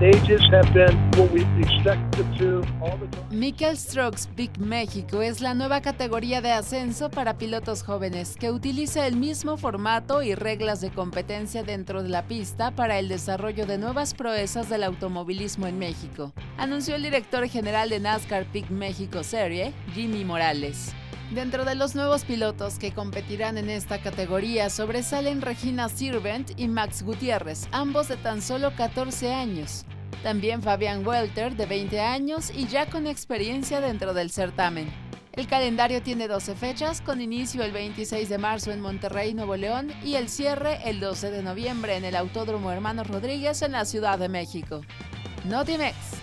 stages have been what we expected to all the time. Mikel Strokes Big México es la nueva categoría de ascenso para pilotos jóvenes que utiliza el mismo formato y reglas de competencia dentro de la pista para el desarrollo de nuevas proezas del automovilismo en México, anunció el director general de NASCAR Big México Serie, Jimmy Morales. Dentro de los nuevos pilotos que competirán en esta categoría sobresalen Regina Sirvent y Max Gutiérrez, ambos de tan solo 14 años. También Fabián Welter, de 20 años y ya con experiencia dentro del certamen. El calendario tiene 12 fechas, con inicio el 26 de marzo en Monterrey, Nuevo León, y el cierre el 12 de noviembre en el Autódromo Hermanos Rodríguez en la Ciudad de México. Notimex.